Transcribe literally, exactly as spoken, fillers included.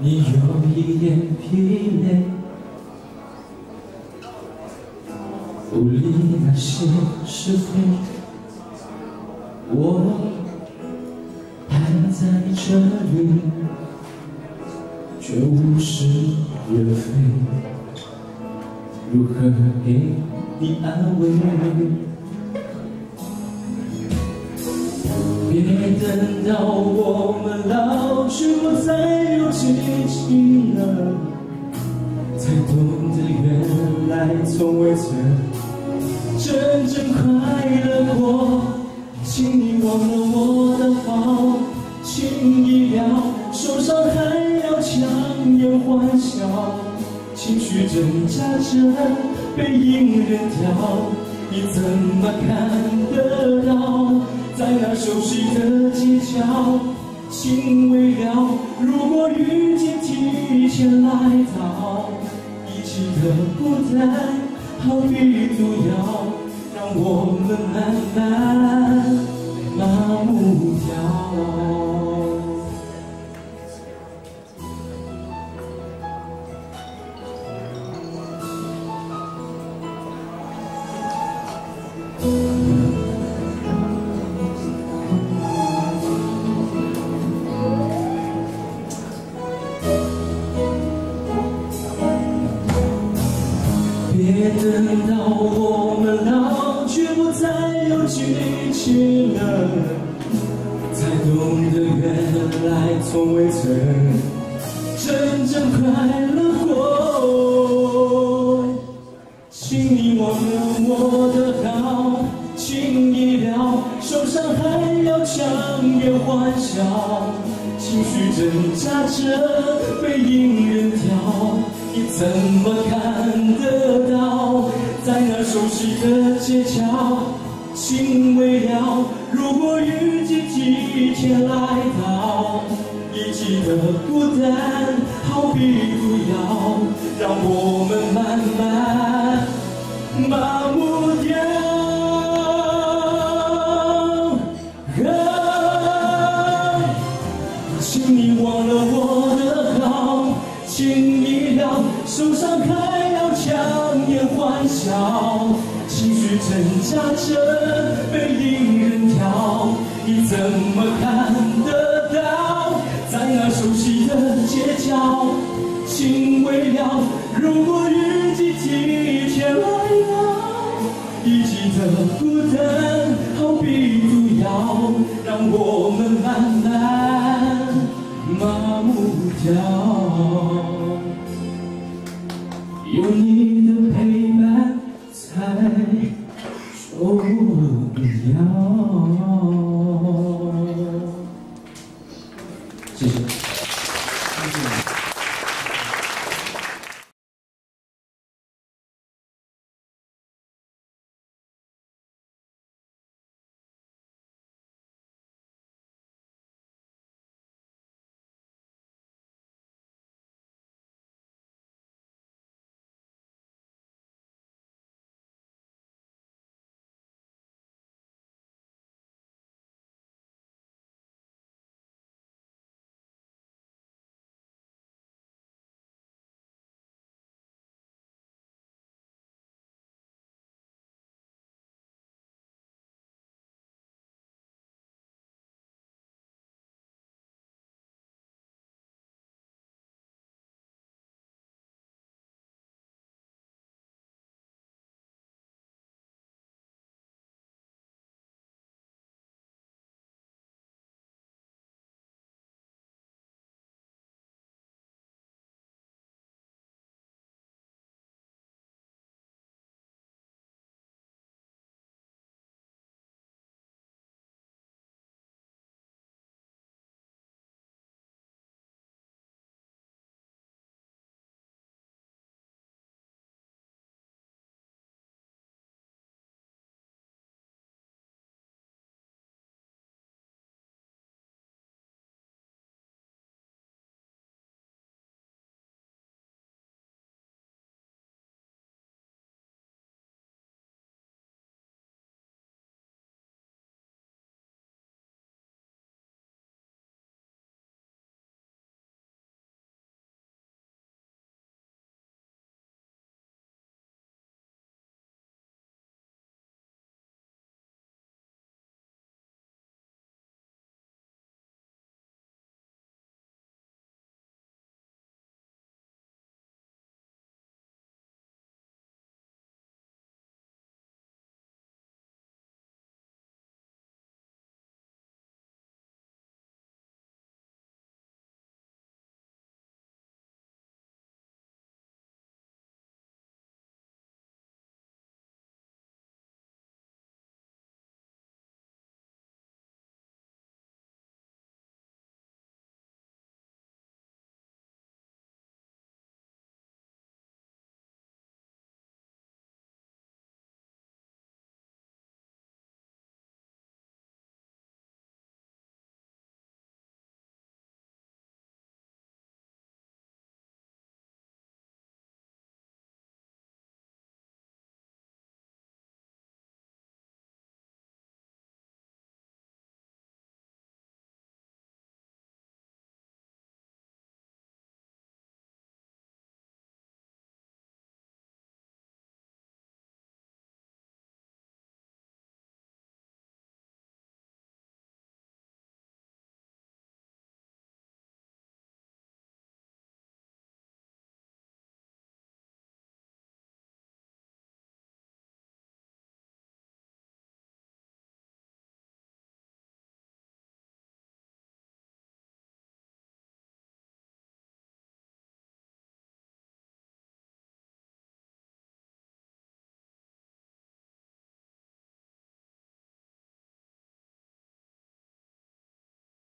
你有一点疲累，不理那些是非，我还在这里，却无是人非，如何给你安慰？别等到我们老去不再有激情了，才懂得原来从未曾真正快乐过。请你忘了我的好，轻易了，受伤还要强颜欢笑，情绪挣扎着被隐忍掉，你怎么看得到？在那熟悉的街角，请微了，如果雨季提前来到，一起的孤单好比毒药，让我们慢慢麻木掉。别等到我们老去不再有激情了，才懂得原来从未曾真正快乐过。请你忘了我的好，轻易了，受伤还要强颜欢笑，情绪挣扎着被隐忍掉，你怎么看得到？在那熟悉的街角，请微了，如果雨季提前来到，一季的孤单好比毒药，让我们慢慢麻木掉。啊，请你忘了我的好，轻易了，受伤还要强颜欢笑，情绪挣扎着被隐忍掉，你怎么看得到？在那熟悉的街角，请微了，如果雨季提前来到，一季的孤单好比毒药，让我们慢慢麻木掉。有你的陪伴才重要。